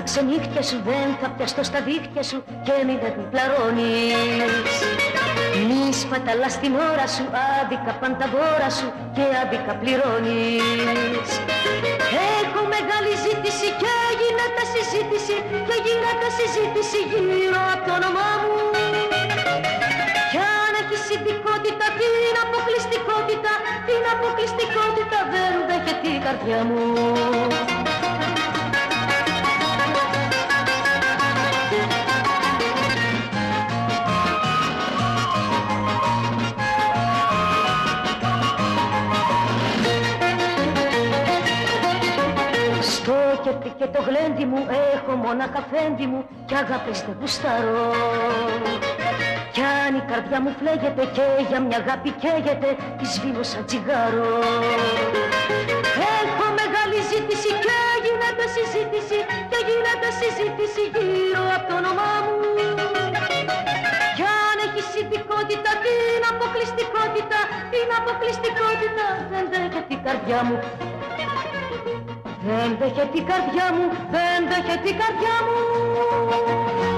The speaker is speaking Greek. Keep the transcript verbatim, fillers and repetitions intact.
ξενύχτια σου δεν θα πιαστώ στα δίχτυα σου και μην δεν πλαρώνεις. Μη σπαταλάς την ώρα σου, άδικα παν τα δώρα σου και άδικα πληρώνεις. Έχω μεγάλη ζήτηση και γίνεται συζήτηση και γίνεται συζήτηση γύρω από το όνομά μου. Κι αν έχεις ειδικότητα, την αποκλειστικότητα, την αποκλειστικότητα δεν δέχεται η καρδιά μου. Στο κερτί και το γλέντι μου έχω μόναχα φέντη μου κι αγάπες δεν γουστάρω. Κι αν η καρδιά μου φλέγεται και για μια αγάπη καίγεται, τη σβήνω σαν τσιγάρο. Έχω μεγάλη ζήτηση και γίνεται συζήτηση και γίνεται συζήτηση γύρω από το όνομά μου. Κι αν έχεις ειδικότητα, την αποκλειστικότητα, την αποκλειστικότητα δεν δέχεται η καρδιά μου. Δεν δέχεται η καρδιά μου, δεν δέχεται η καρδιά μου.